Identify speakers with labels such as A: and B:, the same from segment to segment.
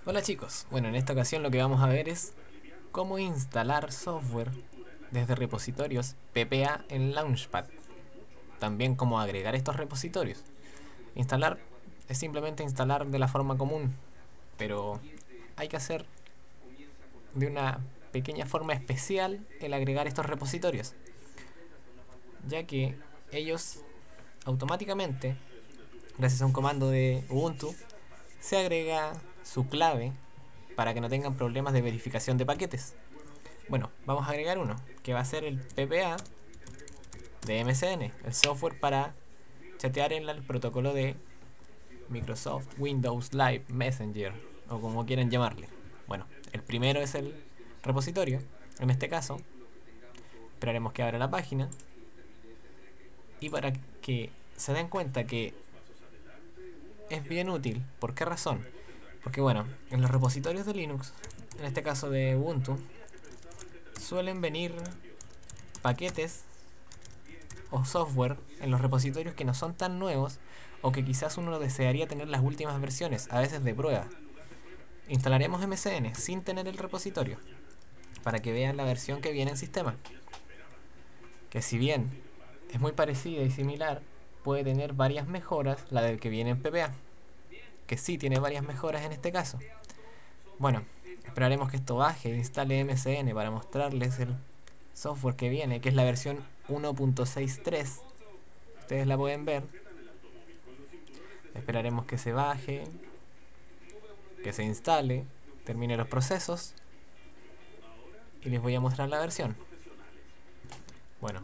A: Hola chicos, bueno, en esta ocasión lo que vamos a ver es cómo instalar software desde repositorios PPA en Launchpad. También cómo agregar estos repositorios. Instalar es simplemente instalar de la forma común, pero hay que hacer de una pequeña forma especial el agregar estos repositorios, ya que ellos automáticamente, gracias a un comando de Ubuntu, se agrega su clave para que no tengan problemas de verificación de paquetes. Bueno, vamos a agregar uno, que va a ser el PPA de MSN, el software para chatear en el protocolo de Microsoft Windows Live Messenger, o como quieran llamarle. Bueno, el primero es el repositorio, en este caso. Esperaremos que abra la página. Y para que se den cuenta que es bien útil, ¿por qué razón? Porque bueno, en los repositorios de Linux, en este caso de Ubuntu, suelen venir paquetes o software en los repositorios que no son tan nuevos o que quizás uno desearía tener las últimas versiones, a veces de prueba. Instalaremos MSN sin tener el repositorio para que vean la versión que viene en sistema, que si bien es muy parecida y similar, puede tener varias mejoras la del que viene en PPA, que sí tiene varias mejoras en este caso. Bueno, esperaremos que esto baje e instale MSN para mostrarles el software que viene, que es la versión 1.63. Ustedes la pueden ver. Esperaremos que se baje, que se instale, termine los procesos y les voy a mostrar la versión. Bueno,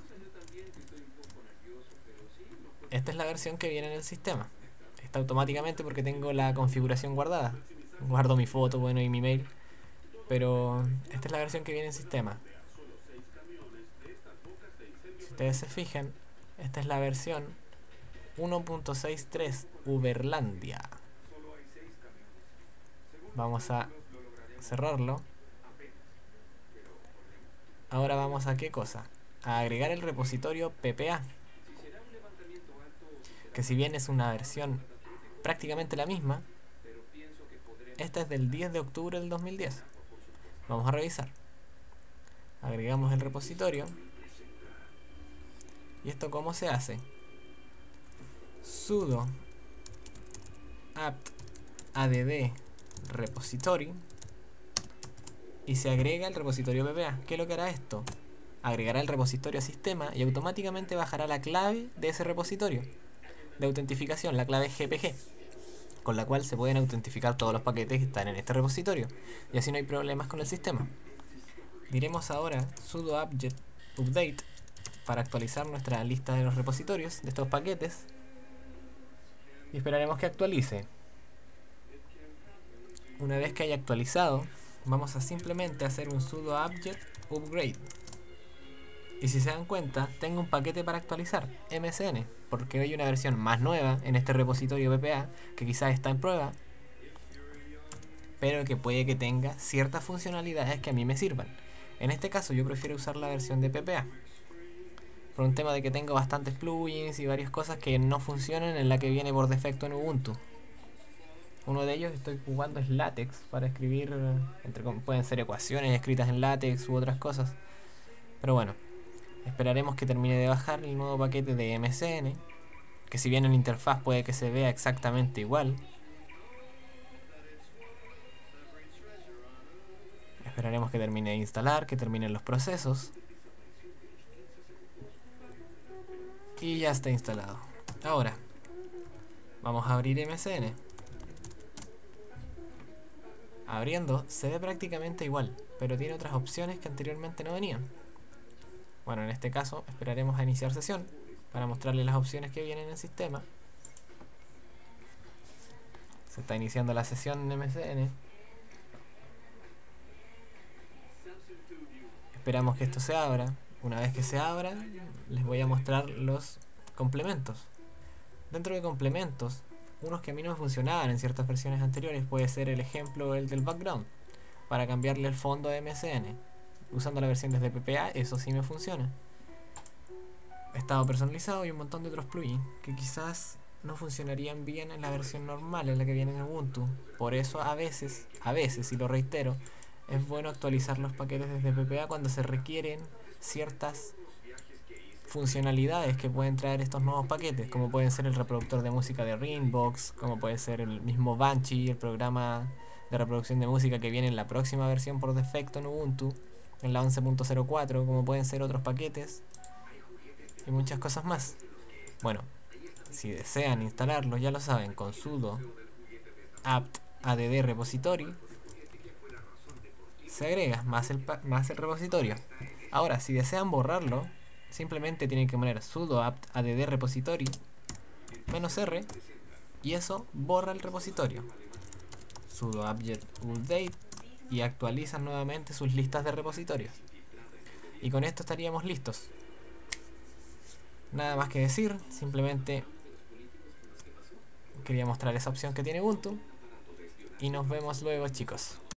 A: esta es la versión que viene en el sistema. Está automáticamente porque tengo la configuración guardada. Guardo mi foto, bueno, y mi mail. Pero esta es la versión que viene en sistema. Si ustedes se fijan, esta es la versión 1.63 Uberlandia. Vamos a cerrarlo. Ahora vamos a qué cosa? A agregar el repositorio PPA, que si bien es una versión prácticamente la misma, esta es del 10 de octubre del 2010. Vamos a revisar. Agregamos el repositorio. ¿Y esto cómo se hace? Sudo apt add repository y se agrega el repositorio PPA. ¿Qué es lo que hará esto? Agregará el repositorio a sistema y automáticamente bajará la clave de ese repositorio de autentificación, la clave GPG, con la cual se pueden autentificar todos los paquetes que están en este repositorio, y así no hay problemas con el sistema. Diremos ahora sudo apt update para actualizar nuestra lista de los repositorios de estos paquetes y esperaremos que actualice. Una vez que haya actualizado, vamos a simplemente hacer un sudo apt upgrade. Y si se dan cuenta, tengo un paquete para actualizar, MSN, porque hay una versión más nueva en este repositorio PPA que quizás está en prueba, pero que puede que tenga ciertas funcionalidades que a mí me sirvan. En este caso yo prefiero usar la versión de PPA, por un tema de que tengo bastantes plugins y varias cosas que no funcionan en la que viene por defecto en Ubuntu. Uno de ellos que estoy jugando es LaTeX para escribir, pueden ser ecuaciones escritas en LaTeX u otras cosas. Pero bueno, esperaremos que termine de bajar el nuevo paquete de MSN, que si bien en la interfaz puede que se vea exactamente igual. Esperaremos que termine de instalar, que terminen los procesos. Y ya está instalado. Ahora, vamos a abrir MSN. Abriendo se ve prácticamente igual, pero tiene otras opciones que anteriormente no venían. Bueno, en este caso esperaremos a iniciar sesión para mostrarles las opciones que vienen en el sistema. Se está iniciando la sesión en MSN. Esperamos que esto se abra. Una vez que se abra, les voy a mostrar los complementos. Dentro de complementos, unos que a mí no me funcionaban en ciertas versiones anteriores, puede ser el ejemplo el del background, para cambiarle el fondo a MSN. Usando la versión desde PPA, eso sí me funciona. Estado personalizado y un montón de otros plugins que quizás no funcionarían bien en la versión normal, en la que viene en Ubuntu. Por eso a veces, y lo reitero, es bueno actualizar los paquetes desde PPA cuando se requieren ciertas funcionalidades que pueden traer estos nuevos paquetes, como pueden ser el reproductor de música de Ringbox, como puede ser el mismo Banshee, el programa de reproducción de música que viene en la próxima versión por defecto en Ubuntu, en la 11.04, como pueden ser otros paquetes y muchas cosas más. Bueno, si desean instalarlo, ya lo saben, con sudo apt add repository se agrega más el repositorio. Ahora, si desean borrarlo, simplemente tienen que poner sudo apt add repository -r y eso borra el repositorio. Sudo apt-get update y actualizan nuevamente sus listas de repositorios. Y con esto estaríamos listos. Nada más que decir, simplemente quería mostrar esa opción que tiene Ubuntu. Y nos vemos luego, chicos.